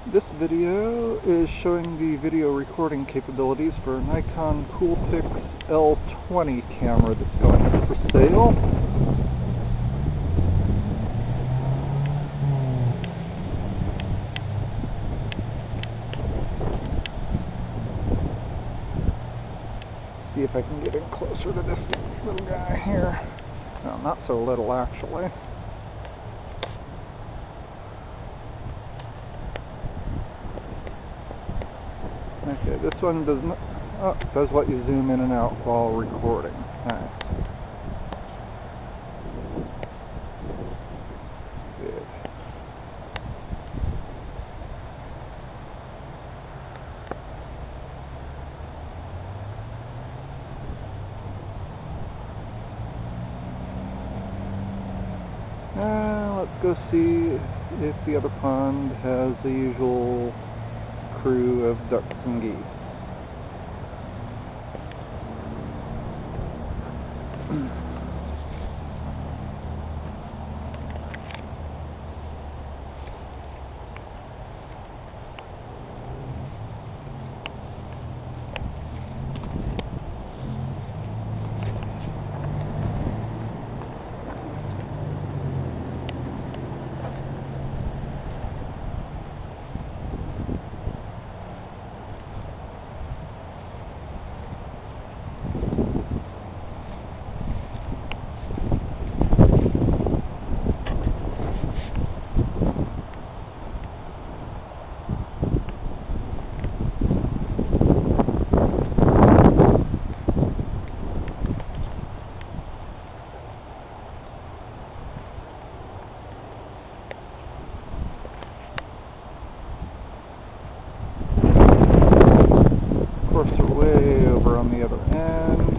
This video is showing the video recording capabilities for a Nikon Coolpix L20 camera that's going up for sale. See if I can get in closer to this little guy here. No, not so little actually. Okay, this one does let you zoom in and out while recording. Nice. Good. Let's go see if the other pond has the usual crew of ducks and geese. Way over on the other end.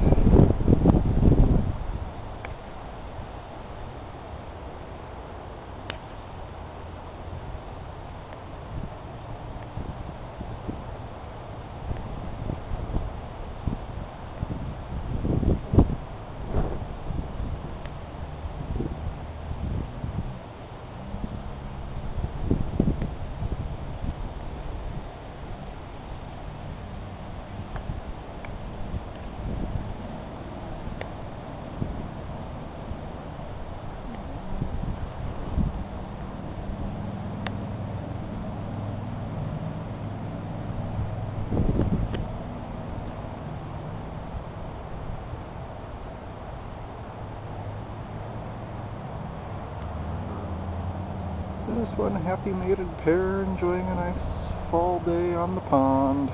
This one happy mated pair enjoying a nice fall day on the pond.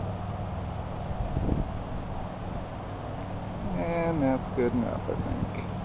And that's good enough, I think.